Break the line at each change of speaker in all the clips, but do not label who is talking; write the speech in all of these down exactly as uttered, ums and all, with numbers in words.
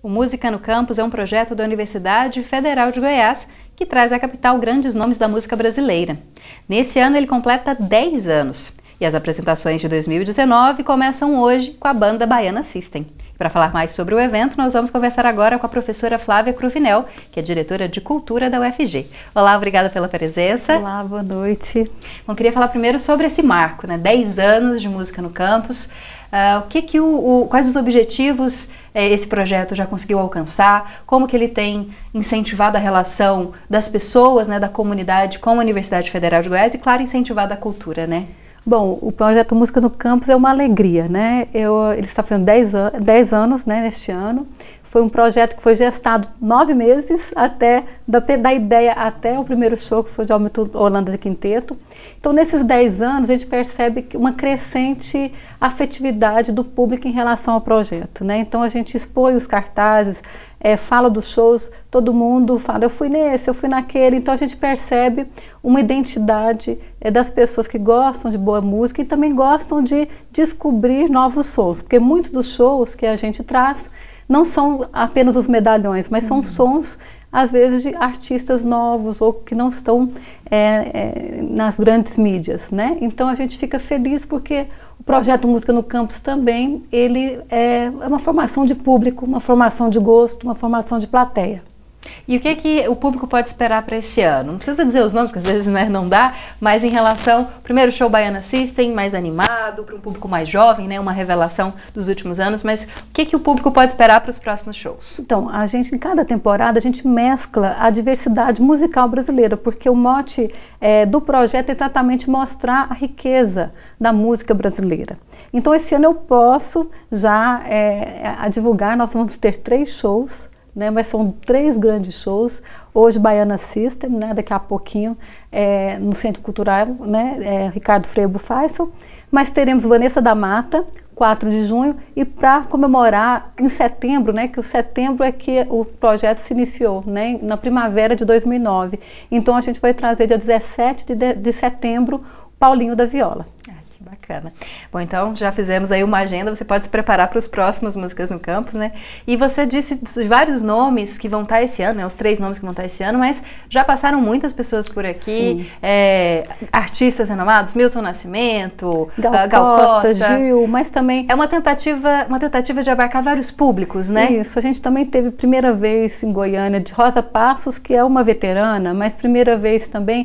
O Música no Campus é um projeto da Universidade Federal de Goiás que traz à capital grandes nomes da música brasileira. Nesse ano ele completa dez anos e as apresentações de dois mil e dezenove começam hoje com a banda Baiana System. Para falar mais sobre o evento, nós vamos conversar agora com a professora Flávia Cruvinel, que é diretora de Cultura da U F G. Olá, obrigada pela presença.
Olá, boa noite.
Bom, queria falar primeiro sobre esse marco, né? dez anos de música no campus. Uh, o que que o, o, quais os objetivos eh, esse projeto já conseguiu alcançar? Como que ele tem incentivado a relação das pessoas, né, da comunidade com a Universidade Federal de Goiás e, claro, incentivado a cultura, né?
Bom, o projeto Música no Campus é uma alegria, né? Eu, ele está fazendo dez anos, né, neste ano. Foi um projeto que foi gestado nove meses, até da, da ideia até o primeiro show, que foi de Almito Holanda de Quinteto. Então, nesses dez anos, a gente percebe uma crescente afetividade do público em relação ao projeto, né? Então, a gente expõe os cartazes, é, fala dos shows, todo mundo fala, eu fui nesse, eu fui naquele. Então, a gente percebe uma identidade é, das pessoas que gostam de boa música e também gostam de descobrir novos sons, porque muitos dos shows que a gente traz não são apenas os medalhões, mas são uhum. sons, às vezes, de artistas novos ou que não estão é, é, nas grandes mídias, né? Então a gente fica feliz porque o projeto Música no Campus também, ele é uma formação de público, uma formação de gosto, uma formação de plateia.
E o que é que o público pode esperar para esse ano? Não precisa dizer os nomes, que às vezes, né, não dá, mas em relação ao primeiro show Baiana System, mais animado, para um público mais jovem, né, uma revelação dos últimos anos, mas o que é que o público pode esperar para os próximos shows?
Então, a gente, em cada temporada, a gente mescla a diversidade musical brasileira, porque o mote é, do projeto é exatamente mostrar a riqueza da música brasileira. Então, esse ano eu posso já é, a divulgar, nós vamos ter três shows, né, mas são três grandes shows. Hoje Baiana System, né, daqui a pouquinho é, no Centro Cultural, né, é, Ricardo Freire Bufaisel, mas teremos Vanessa da Mata, quatro de junho, e para comemorar em setembro, né, que o setembro é que o projeto se iniciou, né, na primavera de dois mil e nove. Então a gente vai trazer dia dezessete de, de setembro Paulinho da Viola.
Bacana. Bom, então já fizemos aí uma agenda, você pode se preparar para os próximos Músicas no Campus, né? E você disse vários nomes que vão estar esse ano, né? Os três nomes que vão estar esse ano, mas já passaram muitas pessoas por aqui, é, artistas renomados, Milton Nascimento,
Gal,
uh, Gal
Costa,
Costa,
Gil, mas também...
É uma tentativa, uma tentativa de abarcar vários públicos, né?
Isso, a gente também teve primeira vez em Goiânia de Rosa Passos, que é uma veterana, mas primeira vez também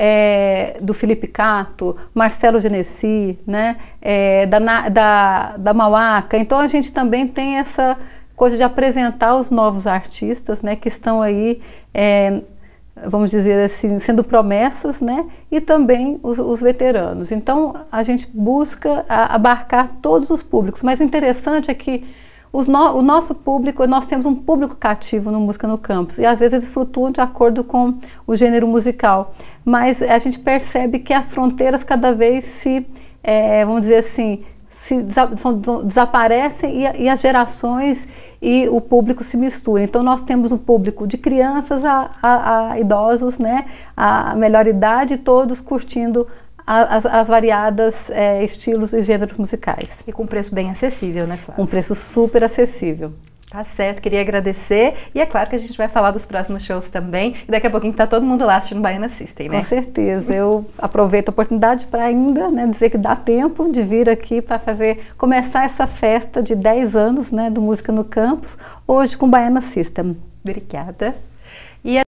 é, do Felipe Cato, Marcelo Genesi, né, é, da, da, da Mauaca. Então a gente também tem essa coisa de apresentar os novos artistas, né, que estão aí, é, vamos dizer assim, sendo promessas, né, e também os, os veteranos. Então a gente busca a, abarcar todos os públicos, mas o interessante é que os no, o nosso público, nós temos um público cativo no Música no Campus, e às vezes eles flutuam de acordo com o gênero musical, mas a gente percebe que as fronteiras cada vez se É, vamos dizer assim, se desa são, desaparecem e, e as gerações e o público se misturam. Então nós temos um público de crianças a, a, a idosos, né, a melhor idade, todos curtindo a, as, as variadas é, estilos e gêneros musicais.
E com preço bem acessível, né, Flávia?
Um preço super acessível.
Tá certo, queria agradecer e é claro que a gente vai falar dos próximos shows também e daqui a pouquinho tá todo mundo lá assistindo Baiana System, né?
Com certeza, eu aproveito a oportunidade para ainda, né, dizer que dá tempo de vir aqui para fazer, começar essa festa de dez anos, né, do Música no Campus, hoje com Baiana System.
Obrigada.